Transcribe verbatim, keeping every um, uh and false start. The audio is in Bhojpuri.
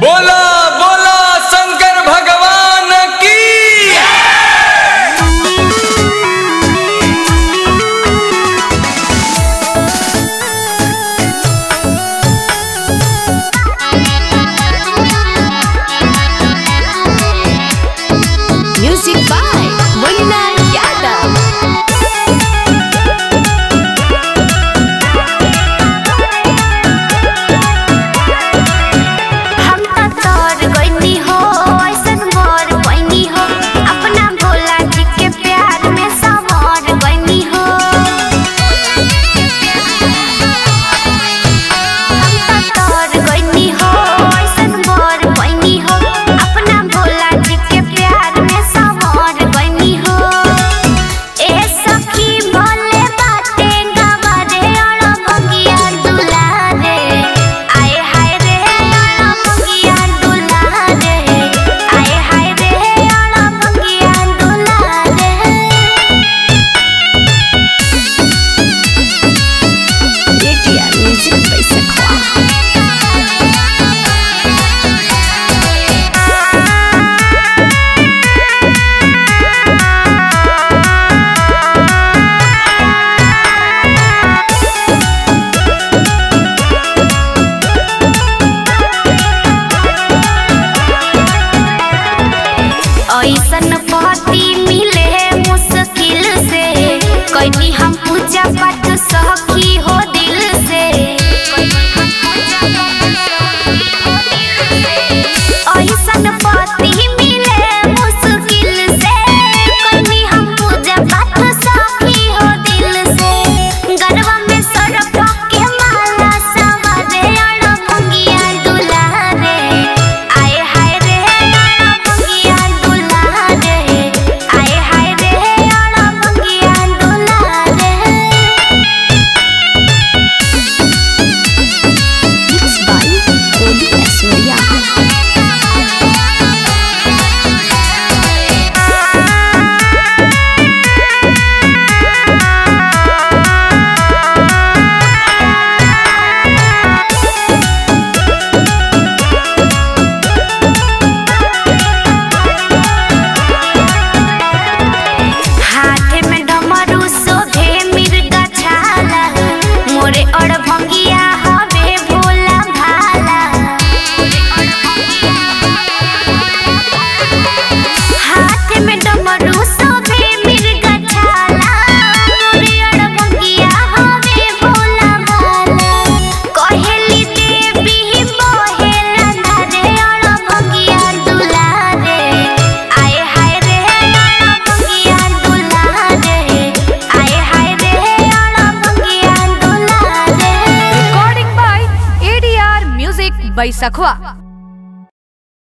बोला बोला शंकर भगवान की। Music by Munna Yadav. ऐसन पति मिले मुश्किल से, कैनी हम पूजा पाठ सखी हो दिल से। ऐसन पति मिले मुश्किल से, कैनी हम पूजा पाठ सखी हो दिल से। गरबा में सरफ के माला सवारे अड़ भंगिया दुल्हा रे, आए हाय रे अड़ भंगिया दुल्हा रे, आए हाय रे अड़ भंगिया दुल्हा रे। मिक्स बाय ओली ऐश्वर्या। हाथ में डमरू शोभे मिर्गा छाला, मोरे अड़ भंगिया हवे भोला भाला। हाथ में डमरू शोभे मिर्गा छाला, मोरे अड़ भंगिया हवे भोला भाला। कहेली देवी मोहेला धारे अड़ भंगिया दुल्हा रे, आए हाय रे अड़ भंगिया दुल्हा रे, आए हाय रे अड़ भंगिया दुल्हा रे। Recording by ADR music by सखवा।